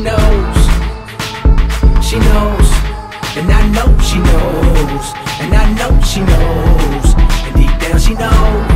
knows, she knows, and I know she knows, and I know she knows, and deep down she knows.